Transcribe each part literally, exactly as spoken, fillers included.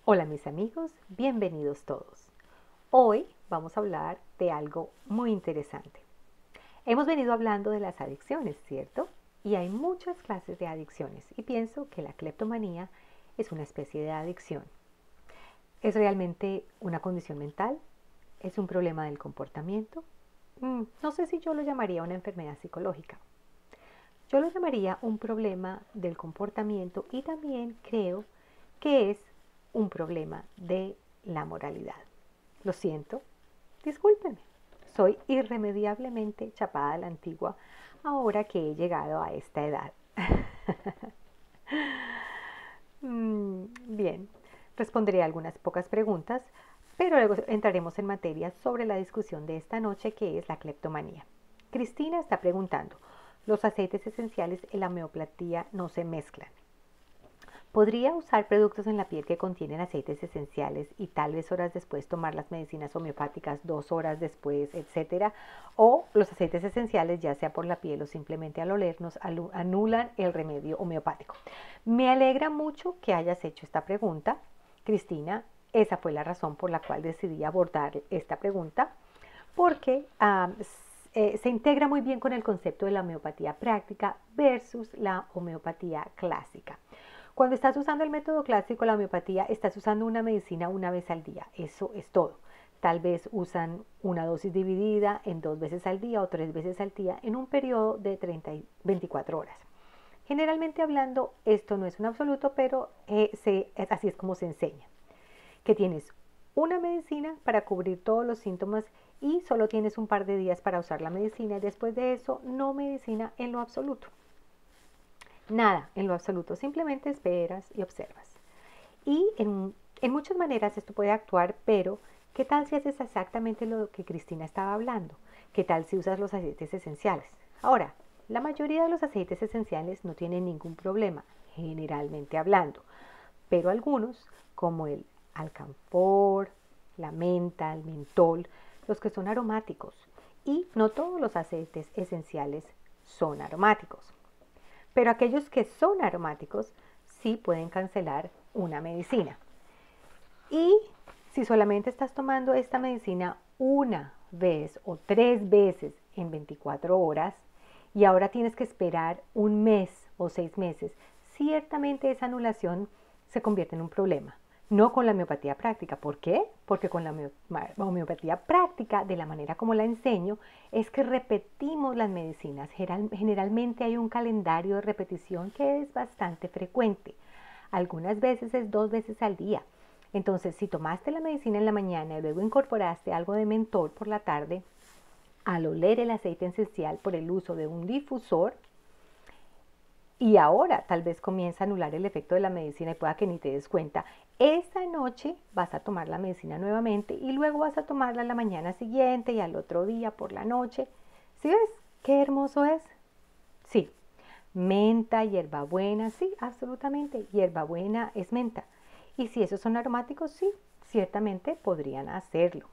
Hola mis amigos, bienvenidos todos. Hoy vamos a hablar de algo muy interesante. Hemos venido hablando de las adicciones, ¿cierto? Y hay muchas clases de adicciones y pienso que la cleptomanía es una especie de adicción. ¿Es realmente una condición mental? ¿Es un problema del comportamiento? Mm, no sé si yo lo llamaría una enfermedad psicológica. Yo lo llamaría un problema del comportamiento y también creo que es un problema de la moralidad. Lo siento, discúlpenme. Soy irremediablemente chapada a la antigua ahora que he llegado a esta edad. mm, bien, responderé algunas pocas preguntas, pero luego entraremos en materia sobre la discusión de esta noche que es la cleptomanía. Cristina está preguntando, ¿los aceites esenciales y la homeopatía no se mezclan? ¿Podría usar productos en la piel que contienen aceites esenciales y tal vez horas después tomar las medicinas homeopáticas dos horas después, etcétera? ¿O los aceites esenciales, ya sea por la piel o simplemente al olernos, anulan el remedio homeopático? Me alegra mucho que hayas hecho esta pregunta, Cristina. Esa fue la razón por la cual decidí abordar esta pregunta, porque um, eh, se integra muy bien con el concepto de la homeopatía práctica versus la homeopatía clásica. Cuando estás usando el método clásico, la homeopatía, estás usando una medicina una vez al día. Eso es todo. Tal vez usan una dosis dividida en dos veces al día o tres veces al día en un periodo de treinta y veinticuatro horas. Generalmente hablando, esto no es un absoluto, pero eh, se, así es como se enseña. Que tienes una medicina para cubrir todos los síntomas y solo tienes un par de días para usar la medicina y después de eso no medicina en lo absoluto. Nada en lo absoluto, simplemente esperas y observas. Y en, en muchas maneras esto puede actuar, pero ¿qué tal si haces exactamente lo que Cristina estaba hablando? ¿Qué tal si usas los aceites esenciales? Ahora, la mayoría de los aceites esenciales no tienen ningún problema, generalmente hablando, pero algunos, como el alcanfor, la menta, el mentol, los que son aromáticos, y no todos los aceites esenciales son aromáticos. Pero aquellos que son aromáticos sí pueden cancelar una medicina. Y si solamente estás tomando esta medicina una vez o tres veces en veinticuatro horas y ahora tienes que esperar un mes o seis meses, ciertamente esa anulación se convierte en un problema. No con la homeopatía práctica. ¿Por qué? Porque con la homeopatía práctica, de la manera como la enseño, es que repetimos las medicinas. Generalmente hay un calendario de repetición que es bastante frecuente. Algunas veces es dos veces al día. Entonces, si tomaste la medicina en la mañana y luego incorporaste algo de mentol por la tarde, al oler el aceite esencial por el uso de un difusor, y ahora tal vez comienza a anular el efecto de la medicina y pueda que ni te des cuenta, esa noche vas a tomar la medicina nuevamente y luego vas a tomarla la mañana siguiente y al otro día por la noche. ¿Sí ves qué hermoso es? Sí, menta, hierbabuena, sí, absolutamente, hierbabuena es menta. Y si esos son aromáticos, sí, ciertamente podrían hacerlo.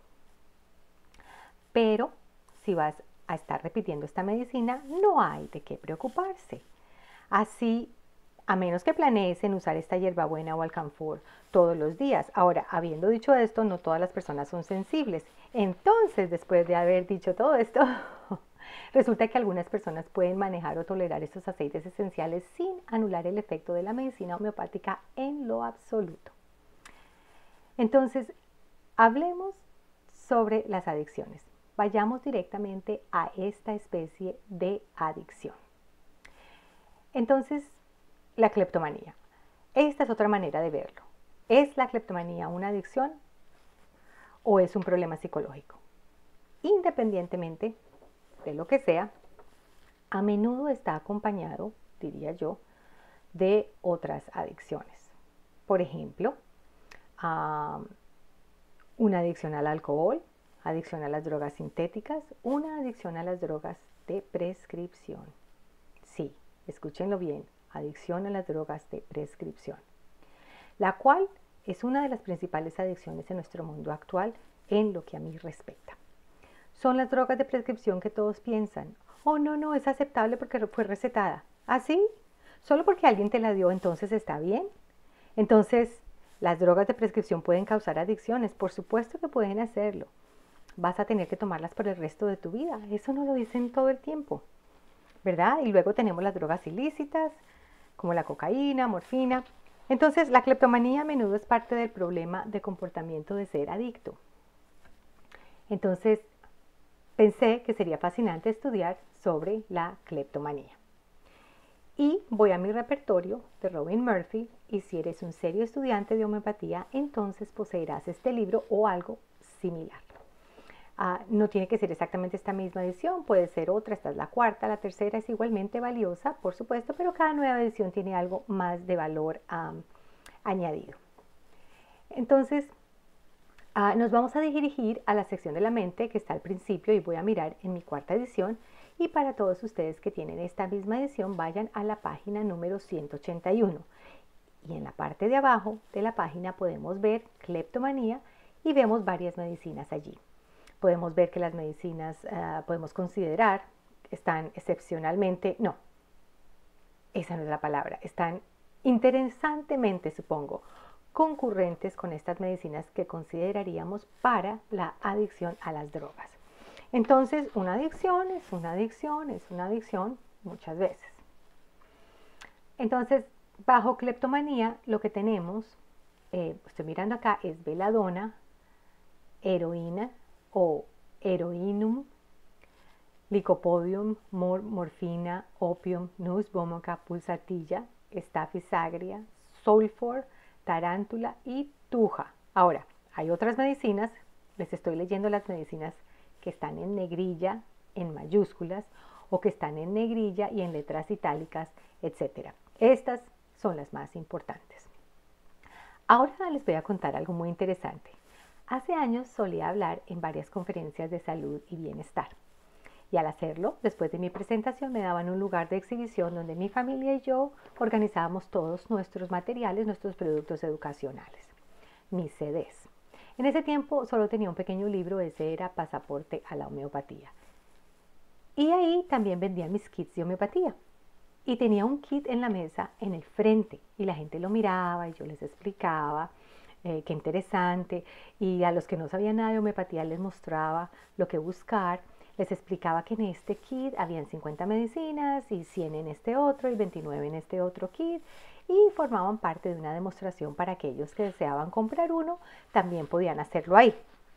Pero si vas a estar repitiendo esta medicina, no hay de qué preocuparse. Así, a menos que planees en usar esta hierbabuena o alcanfor todos los días. Ahora, habiendo dicho esto, no todas las personas son sensibles. Entonces, después de haber dicho todo esto, resulta que algunas personas pueden manejar o tolerar estos aceites esenciales sin anular el efecto de la medicina homeopática en lo absoluto. Entonces, hablemos sobre las adicciones. Vayamos directamente a esta especie de adicción. Entonces, la cleptomanía. Esta es otra manera de verlo. ¿Es la cleptomanía una adicción o es un problema psicológico? Independientemente de lo que sea, a menudo está acompañado, diría yo, de otras adicciones. Por ejemplo, um, una adicción al alcohol, adicción a las drogas sintéticas, una adicción a las drogas de prescripción. Sí, escúchenlo bien, adicción a las drogas de prescripción, la cual es una de las principales adicciones en nuestro mundo actual en lo que a mí respecta. Son las drogas de prescripción que todos piensan, oh no, no, es aceptable porque fue recetada. ¿Ah, sí? ¿Solo porque alguien te la dio entonces está bien? Entonces, ¿Las drogas de prescripción pueden causar adicciones? Por supuesto que pueden hacerlo. Vas a tener que tomarlas por el resto de tu vida. Eso no lo dicen todo el tiempo, ¿verdad? Y luego tenemos las drogas ilícitas, como la cocaína, morfina. Entonces, la cleptomanía a menudo es parte del problema de comportamiento de ser adicto. Entonces, pensé que sería fascinante estudiar sobre la cleptomanía. Y voy a mi repertorio de Robin Murphy, y si eres un serio estudiante de homeopatía, entonces poseerás este libro o algo similar. Uh, no tiene que ser exactamente esta misma edición, puede ser otra, esta es la cuarta, la tercera es igualmente valiosa, por supuesto, pero cada nueva edición tiene algo más de valor um, añadido. Entonces, uh, nos vamos a dirigir a la sección de la mente que está al principio y voy a mirar en mi cuarta edición. Y para todos ustedes que tienen esta misma edición, vayan a la página número ciento ochenta y uno. Y en la parte de abajo de la página podemos ver cleptomanía y vemos varias medicinas allí. Podemos ver que las medicinas, uh, podemos considerar, están excepcionalmente, no, esa no es la palabra, están interesantemente, supongo, concurrentes con estas medicinas que consideraríamos para la adicción a las drogas. Entonces, una adicción es una adicción, es una adicción muchas veces. Entonces, bajo cleptomanía, lo que tenemos, eh, estoy mirando acá, es beladona, heroína o heroinum, licopodium, mor morfina, opium, nus vomica, pulsatilla, staphylos agria, sulfur, tarántula y tuja. Ahora, hay otras medicinas, les estoy leyendo las medicinas que están en negrilla, en mayúsculas, o que están en negrilla y en letras itálicas, etcétera. Estas son las más importantes. Ahora les voy a contar algo muy interesante. Hace años solía hablar en varias conferencias de salud y bienestar. Y al hacerlo, después de mi presentación me daban un lugar de exhibición donde mi familia y yo organizábamos todos nuestros materiales, nuestros productos educacionales, mis C Ds. En ese tiempo solo tenía un pequeño libro, ese era Pasaporte a la Homeopatía. Y ahí también vendía mis kits de homeopatía. Y tenía un kit en la mesa en el frente y la gente lo miraba y yo les explicaba eh, qué interesante. Y a los que no sabían nada de homeopatía les mostraba lo que buscar. Les explicaba que en este kit habían cincuenta medicinas y cien en este otro y veintinueve en este otro kit. Y formaban parte de una demostración para aquellos que deseaban comprar uno, también podían hacerlo ahí.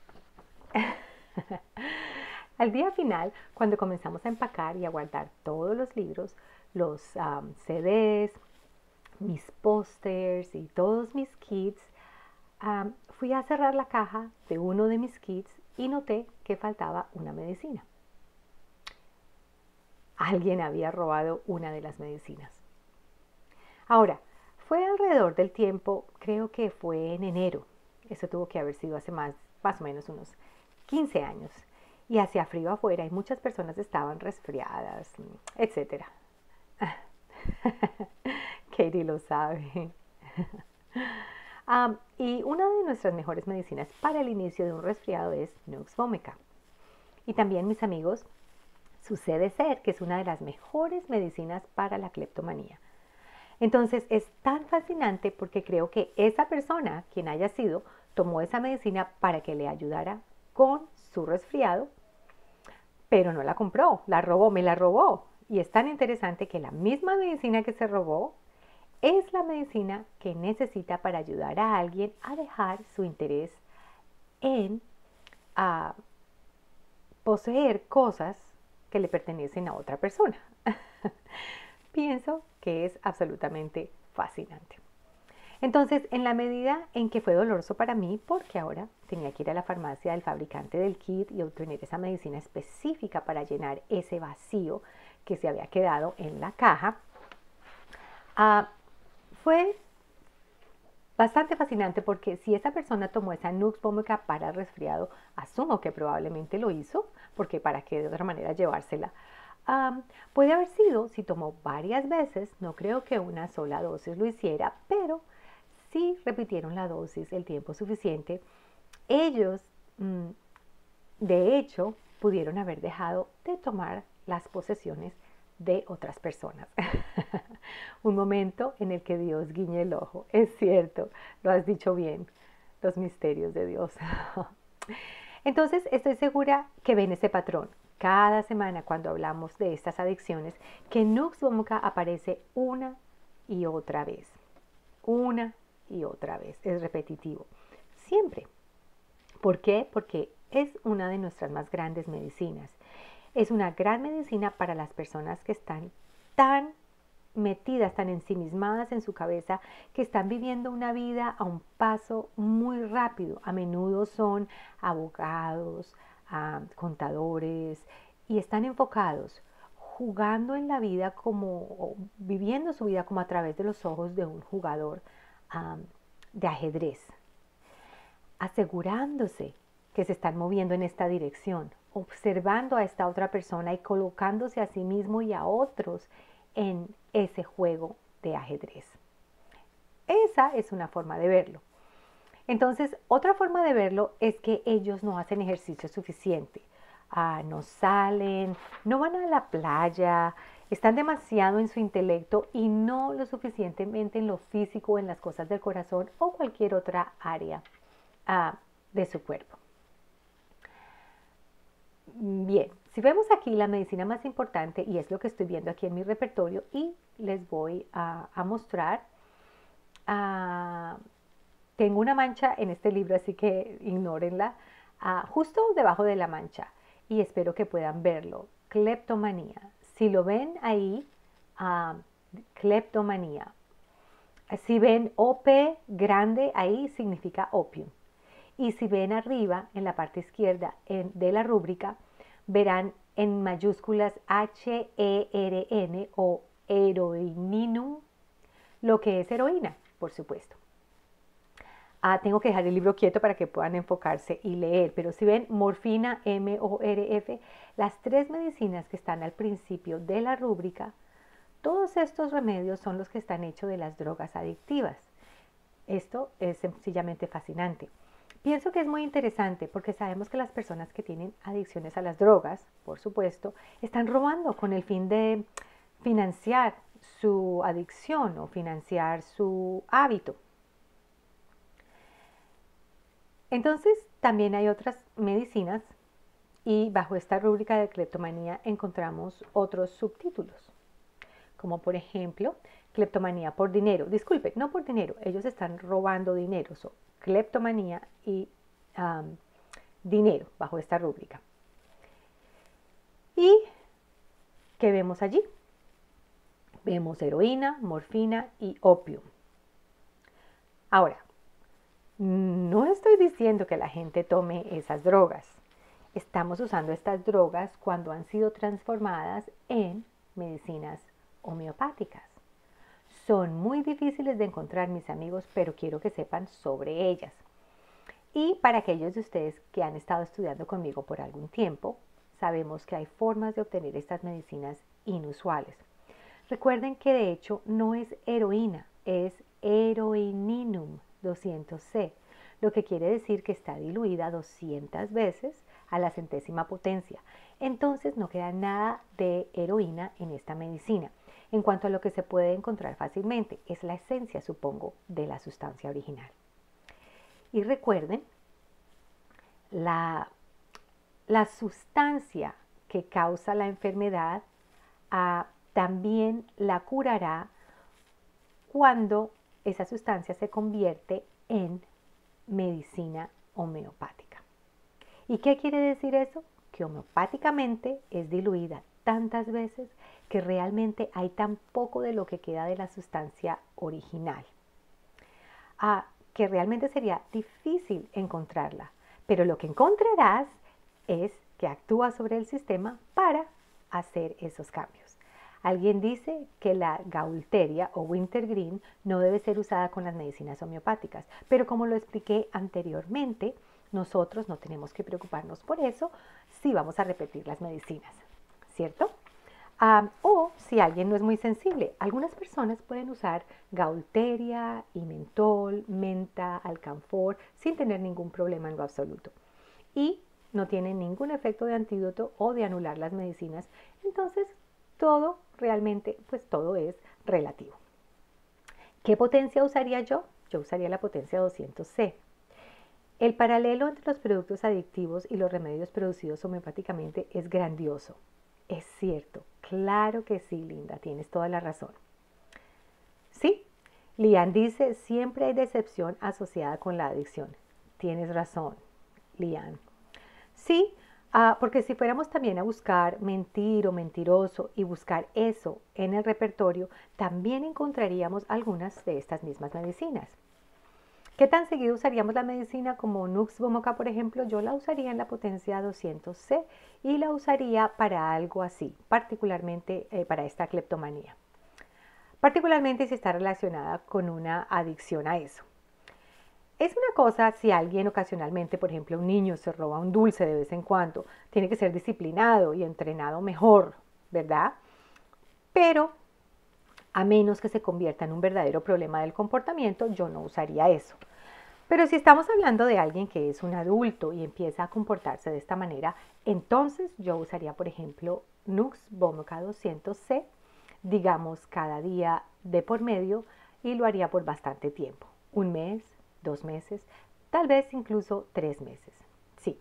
Al día final, cuando comenzamos a empacar y a guardar todos los libros, los um, C Ds, mis pósters y todos mis kits, um, fui a cerrar la caja de uno de mis kits y noté que faltaba una medicina. Alguien había robado una de las medicinas. Ahora, fue alrededor del tiempo, creo que fue en enero, eso tuvo que haber sido hace más, más o menos unos quince años, y hacía frío afuera y muchas personas estaban resfriadas, etcétera. Katie lo sabe. um, y una de nuestras mejores medicinas para el inicio de un resfriado es Nux vomica. Y también, mis amigos, sucede ser que es una de las mejores medicinas para la cleptomanía. Entonces es tan fascinante porque creo que esa persona, quien haya sido, tomó esa medicina para que le ayudara con su resfriado, pero no la compró, la robó, me la robó. Y es tan interesante que la misma medicina que se robó es la medicina que necesita para ayudar a alguien a dejar su interés en uh, poseer cosas que le pertenecen a otra persona. Pienso que es absolutamente fascinante. Entonces, en la medida en que fue doloroso para mí, porque ahora tenía que ir a la farmacia del fabricante del kit y obtener esa medicina específica para llenar ese vacío que se había quedado en la caja, uh, fue bastante fascinante porque si esa persona tomó esa Nux vomica para resfriado, asumo que probablemente lo hizo, porque para qué de otra manera llevársela. Um, puede haber sido, si tomó varias veces, no creo que una sola dosis lo hiciera, pero si repitieron la dosis el tiempo suficiente, ellos mm, de hecho pudieron haber dejado de tomar las posesiones de otras personas. Un momento en el que Dios guiñe el ojo. Es cierto, lo has dicho bien, los misterios de Dios. Entonces, estoy segura que ven ese patrón. Cada semana cuando hablamos de estas adicciones, que Nux Vomica aparece una y otra vez. Una y otra vez. Es repetitivo. Siempre. ¿Por qué? Porque es una de nuestras más grandes medicinas. Es una gran medicina para las personas que están tan metidas, tan ensimismadas en su cabeza, que están viviendo una vida a un paso muy rápido. A menudo son abogados, uh, contadores, y están enfocados, jugando en la vida como, viviendo su vida como a través de los ojos de un jugador um, de ajedrez, asegurándose que se están moviendo en esta dirección, observando a esta otra persona y colocándose a sí mismo y a otros en ese juego de ajedrez. Esa es una forma de verlo. Entonces, otra forma de verlo es que ellos no hacen ejercicio suficiente. Ah, no salen, no van a la playa, están demasiado en su intelecto y no lo suficientemente en lo físico, en las cosas del corazón o cualquier otra área ah, de su cuerpo. Bien, si vemos aquí la medicina más importante, y es lo que estoy viendo aquí en mi repertorio, y les voy a, a mostrar, uh, tengo una mancha en este libro, así que ignórenla, uh, justo debajo de la mancha, y espero que puedan verlo, cleptomanía. Si lo ven ahí, uh, cleptomanía. Si ven O P grande ahí, significa opium. Y si ven arriba, en la parte izquierda en, de la rúbrica, verán en mayúsculas H E R N o heroininum, lo que es heroína, por supuesto. Ah, tengo que dejar el libro quieto para que puedan enfocarse y leer, pero si ven morfina, M O R F, las tres medicinas que están al principio de la rúbrica, todos estos remedios son los que están hechos de las drogas adictivas. Esto es sencillamente fascinante. Pienso que es muy interesante porque sabemos que las personas que tienen adicciones a las drogas, por supuesto, están robando con el fin de financiar su adicción o financiar su hábito. Entonces, también hay otras medicinas y bajo esta rúbrica de cleptomanía encontramos otros subtítulos, como por ejemplo, cleptomanía por dinero. Disculpe, no por dinero, ellos están robando dinero. So, cleptomanía y um, dinero bajo esta rúbrica. ¿Y qué vemos allí? Vemos heroína, morfina y opio. Ahora, no estoy diciendo que la gente tome esas drogas. Estamos usando estas drogas cuando han sido transformadas en medicinas homeopáticas. Son muy difíciles de encontrar, mis amigos, pero quiero que sepan sobre ellas. Y para aquellos de ustedes que han estado estudiando conmigo por algún tiempo, sabemos que hay formas de obtener estas medicinas inusuales. Recuerden que de hecho no es heroína, es heroininum doscientos C, lo que quiere decir que está diluida doscientas veces a la centésima potencia. Entonces no queda nada de heroína en esta medicina. En cuanto a lo que se puede encontrar fácilmente, es la esencia, supongo, de la sustancia original. Y recuerden, la, la sustancia que causa la enfermedad ah, también la curará cuando esa sustancia se convierte en medicina homeopática. ¿Y qué quiere decir eso? Que homeopáticamente es diluida tantas veces que realmente hay tan poco de lo que queda de la sustancia original, ah, que realmente sería difícil encontrarla, pero lo que encontrarás es que actúa sobre el sistema para hacer esos cambios. Alguien dice que la gaulteria o wintergreen no debe ser usada con las medicinas homeopáticas, pero como lo expliqué anteriormente, nosotros no tenemos que preocuparnos por eso si vamos a repetir las medicinas, ¿cierto? Um, o si alguien no es muy sensible, algunas personas pueden usar gaulteria y mentol, menta, alcanfor sin tener ningún problema en lo absoluto. Y no tienen ningún efecto de antídoto o de anular las medicinas, entonces todo realmente, pues todo es relativo. ¿Qué potencia usaría yo? Yo usaría la potencia doscientos C. El paralelo entre los productos adictivos y los remedios producidos homeopáticamente es grandioso. Es cierto, claro que sí, Linda, tienes toda la razón. Sí, Lian dice, siempre hay decepción asociada con la adicción. Tienes razón, Lian. Sí, ah, porque si fuéramos también a buscar mentir o mentiroso y buscar eso en el repertorio, también encontraríamos algunas de estas mismas medicinas. ¿Qué tan seguido usaríamos la medicina como Nux Vomoca, por ejemplo? Yo la usaría en la potencia doscientos C y la usaría para algo así, particularmente eh, para esta cleptomanía. Particularmente si está relacionada con una adicción a eso. Es una cosa si alguien ocasionalmente, por ejemplo, un niño se roba un dulce de vez en cuando, tiene que ser disciplinado y entrenado mejor, ¿verdad? Pero a menos que se convierta en un verdadero problema del comportamiento, yo no usaría eso. Pero si estamos hablando de alguien que es un adulto y empieza a comportarse de esta manera, entonces yo usaría, por ejemplo, Nux Vomoca doscientos C, digamos cada día de por medio, y lo haría por bastante tiempo, un mes, dos meses, tal vez incluso tres meses. Sí,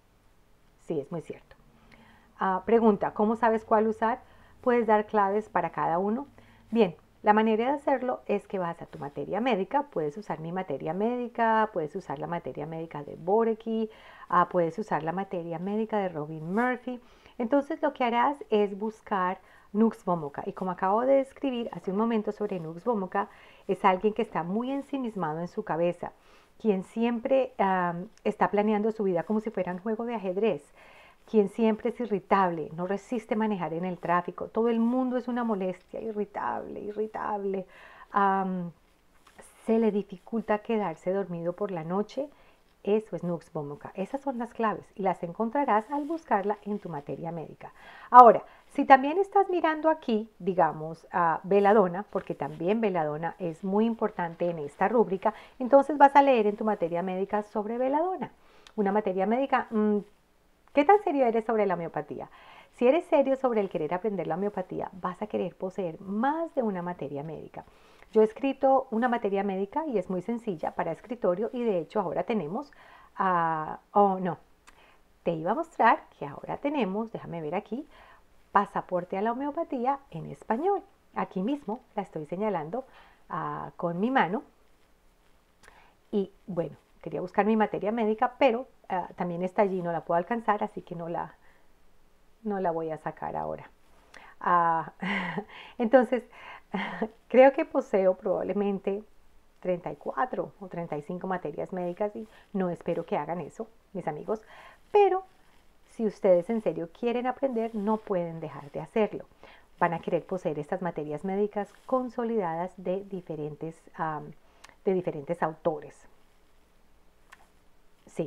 sí, es muy cierto. Ah, pregunta, ¿cómo sabes cuál usar? ¿Puedes dar claves para cada uno? Bien, la manera de hacerlo es que vas a tu materia médica, puedes usar mi materia médica, puedes usar la materia médica de Borecky, uh, puedes usar la materia médica de Robin Murphy. Entonces lo que harás es buscar Nux Vomoca. Y como acabo de describir hace un momento sobre Nux Vomoca, es alguien que está muy ensimismado en su cabeza, quien siempre um, está planeando su vida como si fuera un juego de ajedrez, quien siempre es irritable, no resiste manejar en el tráfico, todo el mundo es una molestia, irritable, irritable, um, se le dificulta quedarse dormido por la noche. Eso es Nux Vomoca. Esas son las claves y las encontrarás al buscarla en tu materia médica. Ahora, si también estás mirando aquí, digamos, a Belladonna, porque también Belladonna es muy importante en esta rúbrica, entonces vas a leer en tu materia médica sobre Belladonna. Una materia médica, mmm, ¿qué tan serio eres sobre la homeopatía? Si eres serio sobre el querer aprender la homeopatía, vas a querer poseer más de una materia médica. Yo he escrito una materia médica y es muy sencilla para escritorio y de hecho ahora tenemos, uh, oh no, te iba a mostrar que ahora tenemos, déjame ver aquí, pasaporte a la homeopatía en español. Aquí mismo la estoy señalando uh, con mi mano y bueno, quería buscar mi materia médica, pero uh, también está allí, no la puedo alcanzar, así que no la, no la voy a sacar ahora. Uh, entonces, creo que poseo probablemente treinta y cuatro o treinta y cinco materias médicas y no espero que hagan eso, mis amigos, pero si ustedes en serio quieren aprender, no pueden dejar de hacerlo. Van a querer poseer estas materias médicas consolidadas de diferentes, um, de diferentes autores. Sí.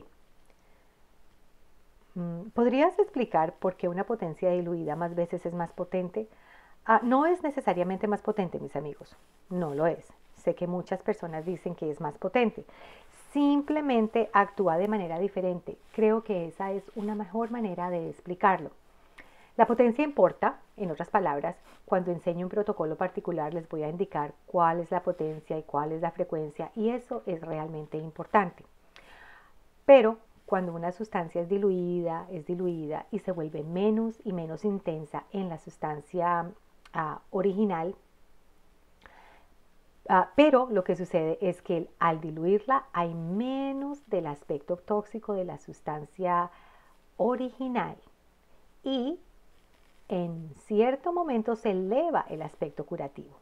¿Podrías explicar por qué una potencia diluida más veces es más potente? Ah, no es necesariamente más potente, mis amigos. No lo es. Sé que muchas personas dicen que es más potente. Simplemente actúa de manera diferente. Creo que esa es una mejor manera de explicarlo. La potencia importa, en otras palabras, cuando enseño un protocolo particular les voy a indicar cuál es la potencia y cuál es la frecuencia y eso es realmente importante. Pero cuando una sustancia es diluida, es diluida y se vuelve menos y menos intensa en la sustancia uh, original, uh, pero lo que sucede es que al diluirla hay menos del aspecto tóxico de la sustancia original y en cierto momento se eleva el aspecto curativo.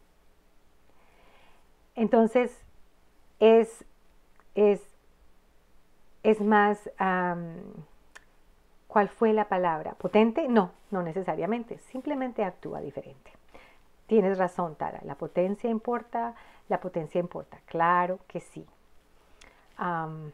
Entonces, es, es Es más, um, ¿cuál fue la palabra? ¿Potente? No, no necesariamente, simplemente actúa diferente. Tienes razón, Tara, la potencia importa, la potencia importa, claro que sí. Um,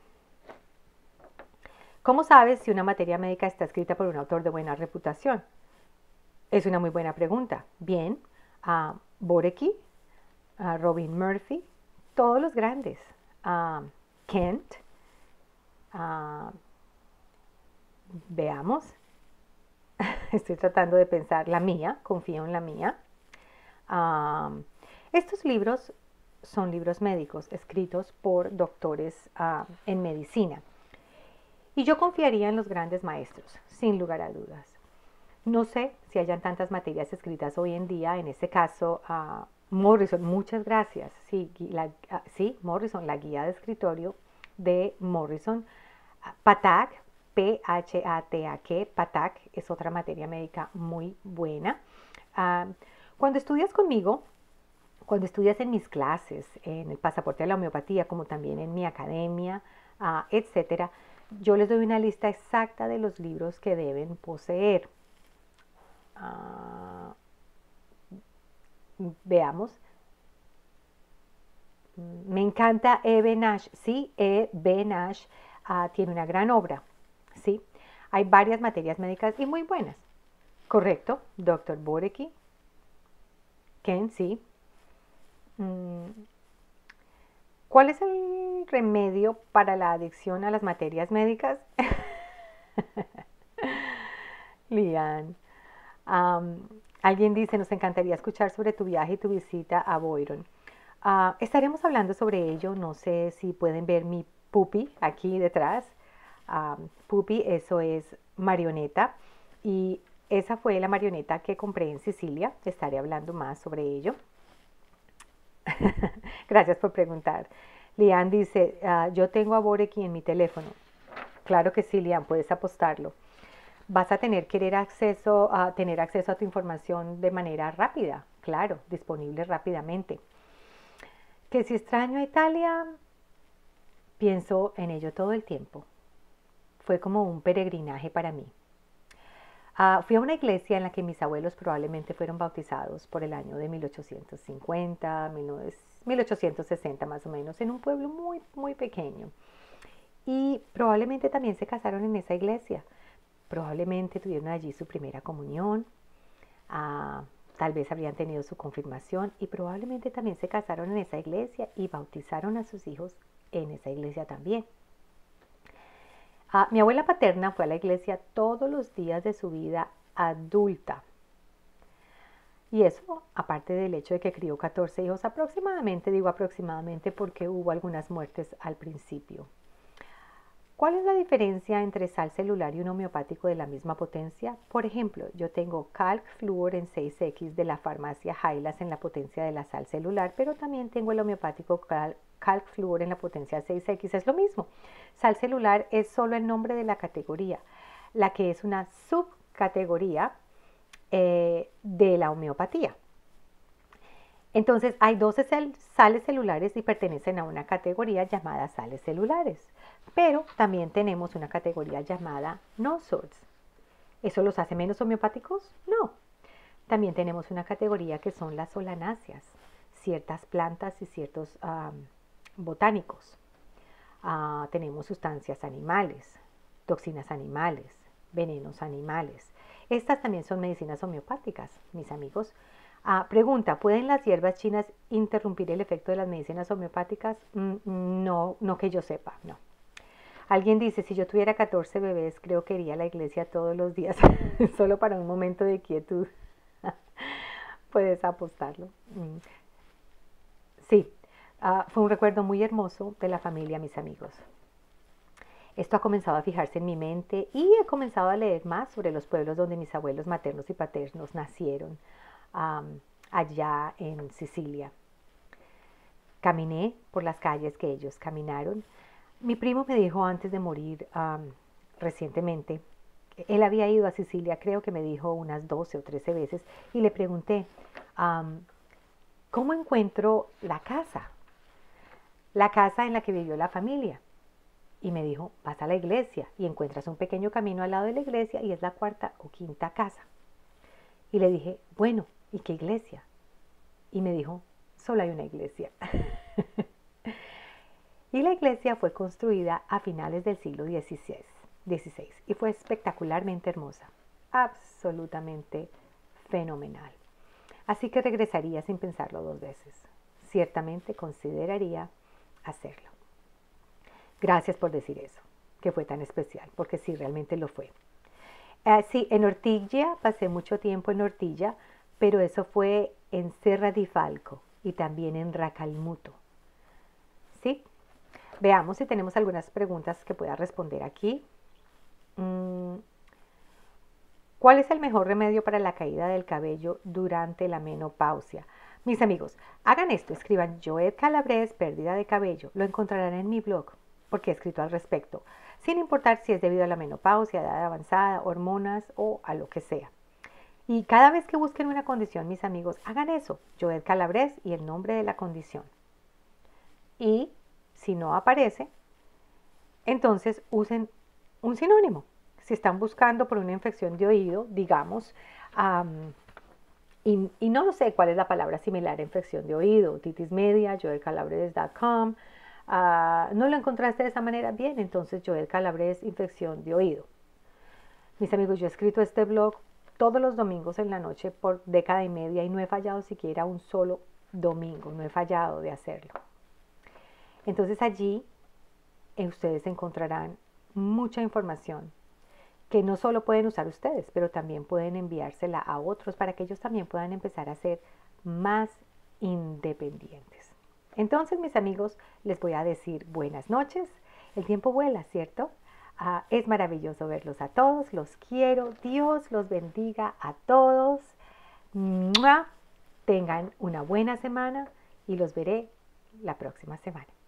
¿Cómo sabes si una materia médica está escrita por un autor de buena reputación? Es una muy buena pregunta. Bien, uh, Borecky, uh, Robin Murphy, todos los grandes, uh, Kent, Uh, veamos. Estoy tratando de pensar la mía, confío en la mía. Um, estos libros son libros médicos escritos por doctores uh, en medicina. Y yo confiaría en los grandes maestros, sin lugar a dudas. No sé si hayan tantas materias escritas hoy en día, en este caso, uh, Morrison, muchas gracias. Sí, la, uh, sí, Morrison, la guía de escritorio de Morrison. Uh, Patak, P H A T A K, Patak es otra materia médica muy buena. Uh, cuando estudias conmigo, cuando estudias en mis clases, en el pasaporte de la homeopatía, como también en mi academia, uh, etcétera, yo les doy una lista exacta de los libros que deben poseer. Uh, veamos. Me encanta E B. Nash. Sí, E B. Nash uh, tiene una gran obra. Sí, hay varias materias médicas y muy buenas. Correcto, doctor Borecki. Ken, sí. ¿Cuál es el remedio para la adicción a las materias médicas? Lian. Um, alguien dice, nos encantaría escuchar sobre tu viaje y tu visita a Boyron. Uh, estaremos hablando sobre ello. No sé si pueden ver mi pupi aquí detrás. Um, pupi, eso es marioneta. Y esa fue la marioneta que compré en Sicilia. Estaré hablando más sobre ello. Gracias por preguntar. Lian dice, uh, yo tengo a Borecki en mi teléfono. Claro que sí, Lian, puedes apostarlo. Vas a tener querer acceso a tener acceso a tu información de manera rápida, claro, disponible rápidamente. Que si extraño a Italia, pienso en ello todo el tiempo. Fue como un peregrinaje para mí. Uh, fui a una iglesia en la que mis abuelos probablemente fueron bautizados por el año de mil ochocientos cincuenta, mil ochocientos sesenta más o menos, en un pueblo muy, muy pequeño. Y probablemente también se casaron en esa iglesia. Probablemente tuvieron allí su primera comunión, uh, tal vez habrían tenido su confirmación y probablemente también se casaron en esa iglesia y bautizaron a sus hijos en esa iglesia también. Uh, mi abuela paterna fue a la iglesia todos los días de su vida adulta. Y eso, aparte del hecho de que crió catorce hijos aproximadamente, digo aproximadamente porque hubo algunas muertes al principio. ¿Cuál es la diferencia entre sal celular y un homeopático de la misma potencia? Por ejemplo, yo tengo Calc Fluor en seis equis de la farmacia Hylas en la potencia de la sal celular, pero también tengo el homeopático Cal Calc Fluor en la potencia seis equis. Es lo mismo. Sal celular es solo el nombre de la categoría, la que es una subcategoría eh, de la homeopatía. Entonces, hay doce sales celulares y pertenecen a una categoría llamada sales celulares. Pero también tenemos una categoría llamada no-sorts. ¿Eso los hace menos homeopáticos? No. También tenemos una categoría que son las solanáceas, ciertas plantas y ciertos um, botánicos. Uh, tenemos sustancias animales, toxinas animales, venenos animales. Estas también son medicinas homeopáticas, mis amigos. Uh, pregunta, ¿pueden las hierbas chinas interrumpir el efecto de las medicinas homeopáticas? Mm, no, no que yo sepa, no. Alguien dice, si yo tuviera catorce bebés, creo que iría a la iglesia todos los días, solo para un momento de quietud. Puedes apostarlo. Mm. Sí, uh, fue un recuerdo muy hermoso de la familia, mis amigos. Esto ha comenzado a fijarse en mi mente y he comenzado a leer más sobre los pueblos donde mis abuelos maternos y paternos nacieron, um, allá en Sicilia. Caminé por las calles que ellos caminaron. Mi primo me dijo antes de morir um, recientemente, él había ido a Sicilia, creo que me dijo unas doce o trece veces, y le pregunté, um, ¿cómo encuentro la casa? La casa en la que vivió la familia. Y me dijo, vas a la iglesia y encuentras un pequeño camino al lado de la iglesia y es la cuarta o quinta casa. Y le dije, bueno, ¿y qué iglesia? Y me dijo, solo hay una iglesia. Y la iglesia fue construida a finales del siglo dieciséis y fue espectacularmente hermosa, absolutamente fenomenal. Así que regresaría sin pensarlo dos veces. Ciertamente consideraría hacerlo. Gracias por decir eso, que fue tan especial, porque sí, realmente lo fue. Ah, sí, en Ortilla, pasé mucho tiempo en Ortilla, pero eso fue en Serra di Falco y también en Racalmuto. ¿Sí? Veamos si tenemos algunas preguntas que pueda responder aquí. Mm, ¿Cuál es el mejor remedio para la caída del cabello durante la menopausia? Mis amigos, hagan esto, escriban Joet Calabres, pérdida de cabello. Lo encontrarán en mi blog, porque he escrito al respecto, sin importar si es debido a la menopausia, edad avanzada, hormonas o a lo que sea. Y cada vez que busquen una condición, mis amigos, hagan eso, Joet Calabres y el nombre de la condición. Y si no aparece, entonces usen un sinónimo. Si están buscando por una infección de oído, digamos, um, y, y, no sé cuál es la palabra similar a infección de oído, otitis media, joel calabres punto com, uh, no lo encontraste de esa manera, bien, entonces Joel Calabres, infección de oído. Mis amigos, yo he escrito este blog todos los domingos en la noche por década y media y no he fallado siquiera un solo domingo, no he fallado de hacerlo. Entonces allí eh, ustedes encontrarán mucha información que no solo pueden usar ustedes, pero también pueden enviársela a otros para que ellos también puedan empezar a ser más independientes. Entonces, mis amigos, les voy a decir buenas noches. El tiempo vuela, ¿cierto? Ah, es maravilloso verlos a todos, los quiero. Dios los bendiga a todos. ¡Mua! Tengan una buena semana y los veré la próxima semana.